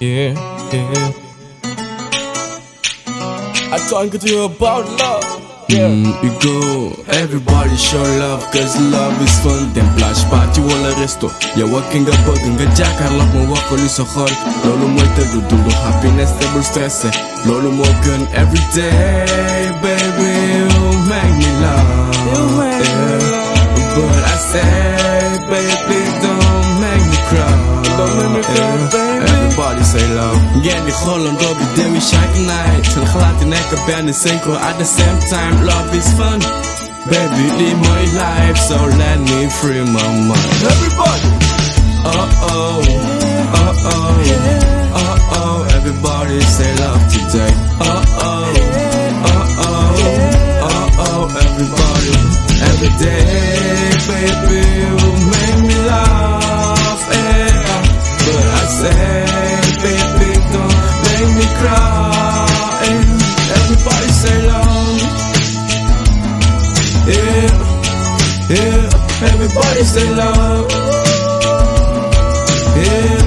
yeah. I talk to you about love. You go, everybody show love, cause love is fun. Dem plage party wala resto. Ya walking nga bëgg nga jàkkaarloog ma wax ko li sa xol. Loolu mooy tëgg dundu happiness te bul stressé. Loolu moo gën everyday, baby, you make me love. But I say, baby, don't make me cry. Everybody say love. Ngeen di xoolandoo bi dewi chaque night. Seen xalaat yi nekk benn synchro at the same time. Love is fun, baby, lii mooy life, so let me free my mind. Everybody, everybody say love today. Everybody, every day, baby, you make me laugh, yeah. But I say, baby, don't make me cry. Everybody say love, yeah. Everybody say love, yeah.